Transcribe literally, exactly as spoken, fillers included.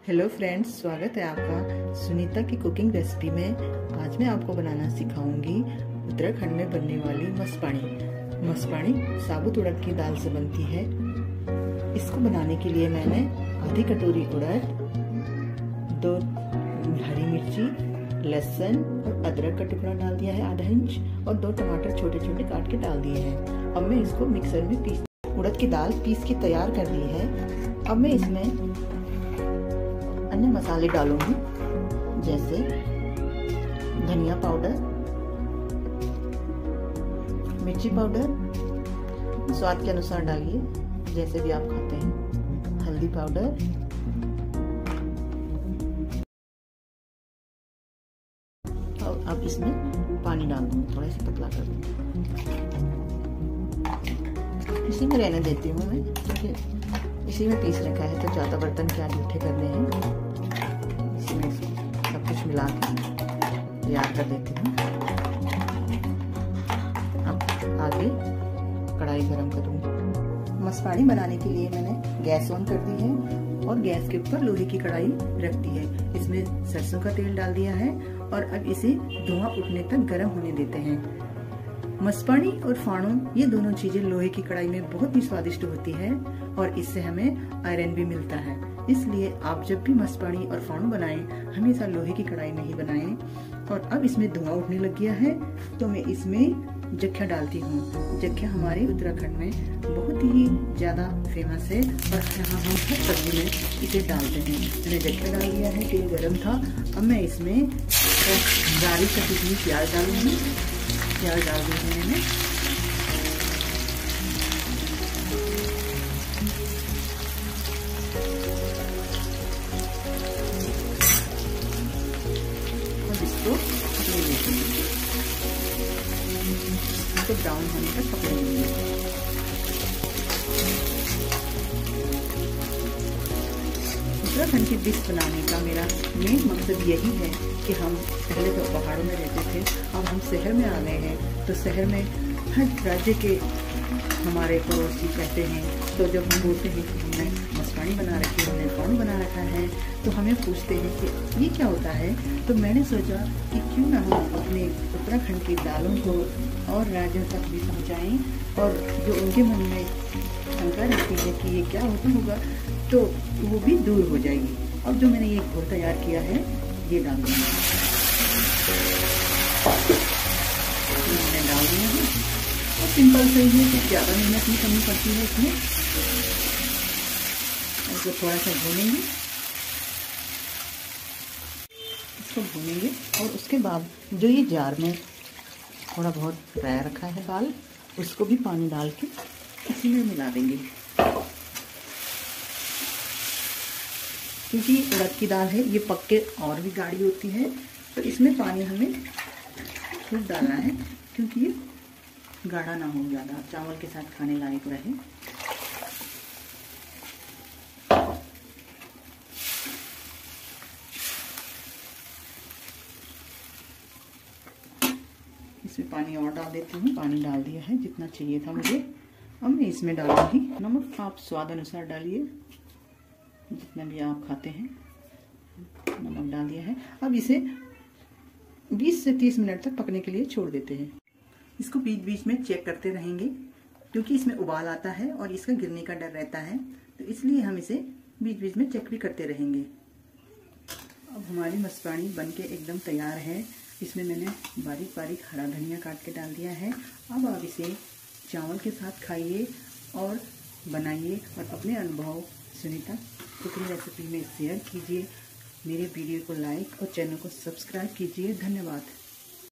Hello friends, स्वागत है आपका सुनीता की कुकिंग रेसिपी में। आज मैं आपको बनाना सिखाऊंगी उत्तराखंड में बनने वाली मस्पाणी। मस्पाणी साबुत उड़द की दाल से बनती है। इसको बनाने के लिए मैंने आधी कटोरी उड़द, दो हरी मिर्ची, लहसुन और अदरक का टुकड़ा डाल दिया है आधा इंच, और दो टमाटर छोटे छोटे काट के डाल दिए हैं। अब मैं इसको मिक्सर में पीस उड़द की दाल पीस के तैयार कर दी है। अब मैं इसमें अन्य मसाले डालूंगी, जैसे धनिया पाउडर, मिर्ची पाउडर स्वाद के अनुसार डालिए, जैसे भी आप खाते हैं, हल्दी पाउडर, और अब इसमें पानी डाल दूंगी, थोड़ा सा पतला कर दूंगी। इसी में रहने देती हूँ मैं, क्योंकि इसी में पीस रखा है तो ज़्यादा बर्तन क्या जूठे करने हैं। इसी में सब कुछ मिला के तैयार कर देती हूँ। अब आगे कढ़ाई गरम करूँगी। मस्पाणी बनाने के लिए मैंने गैस ऑन कर दी है और गैस के ऊपर लोहे की कढ़ाई रख दी है। इसमें सरसों का तेल डाल दिया है और अब इसे धुआं उठने तक गर्म होने देते हैं। मस्पाणी और फाणू ये दोनों चीजें लोहे की कढ़ाई में बहुत ही स्वादिष्ट होती है और इससे हमें आयरन भी मिलता है। इसलिए आप जब भी मस्पाणी और फाणू बनाएं, हमेशा लोहे की कढ़ाई में ही बनाएं। और अब इसमें धुआं उठने लग गया है तो मैं इसमें जख्या डालती हूँ। जख्या हमारे उत्तराखंड में बहुत ही ज्यादा फेमस है और यहाँ हम हर सब्जी में इसे डालते हैं। मैंने जख्या डाल दिया है, तेल गर्म था। अब मैं इसमें बारीक कटी हुई प्याज डालूंगी। प्याज डाल दी है मैंने। और इसको पकड़े लेंगे, इसको ब्राउन होने तक पकड़े लेंगे। उत्तराखंड की डिश बनाने का मेरा मेन मकसद यही है कि हम पहले तो पहाड़ों में रहते थे, अब हम शहर में आ गए हैं। तो शहर में हर राज्य के हमारे पड़ोसी कहते हैं, तो जब हम बोलते हैं कि हमने मस्पाणी बना रखी है, हमने फाणू बना रखा है, तो हमें पूछते हैं कि ये क्या होता है। तो मैंने सोचा कि क्यों ना हम अपने उत्तराखंड की दालों को और राज्यों तक भी पहुँचाएँ, और जो उनके मन में शंका रहती है कि ये क्या होता होगा, तो वो भी दूर हो जाएगी। अब जो मैंने ये घोल तैयार किया है, ये डाल दूँगी। मैंने डाल दिया है और सिंपल से ही है, कुछ ज़्यादा मेहनत नहीं करनी पड़ती है इसमें। इसको थोड़ा सा भूनेंगे, इसको भूनेंगे और उसके बाद जो ये जार में थोड़ा बहुत फ्राई रखा है दाल, उसको भी पानी डाल के इसी में मिला देंगे। क्योंकि उड़द की दाल है, ये पक के और भी गाढ़ी होती है, तो इसमें पानी हमें खूब डालना है, क्योंकि ये गाढ़ा ना हो, ज़्यादा चावल के साथ खाने लायक रहे। इसमें पानी और डाल देती हूँ। पानी डाल दिया है जितना चाहिए था मुझे। अब मैं इसमें डालूंगी नमक। आप स्वाद अनुसार डालिए, जितना भी आप खाते हैं। नमक डाल दिया है। अब इसे बीस से तीस मिनट तक पकने के लिए छोड़ देते हैं। इसको बीच बीच में चेक करते रहेंगे, क्योंकि इसमें उबाल आता है और इसका गिरने का डर रहता है, तो इसलिए हम इसे बीच बीच में चेक भी करते रहेंगे। अब हमारी मस्पाणी बनके एकदम तैयार है। इसमें मैंने बारीक बारीक हरा धनिया काट के डाल दिया है। अब आप इसे चावल के साथ खाइए और बनाइए और अपने अनुभव सुनीता कुकिंग रेसिपी में शेयर कीजिए। मेरे वीडियो को लाइक और चैनल को सब्सक्राइब कीजिए। धन्यवाद।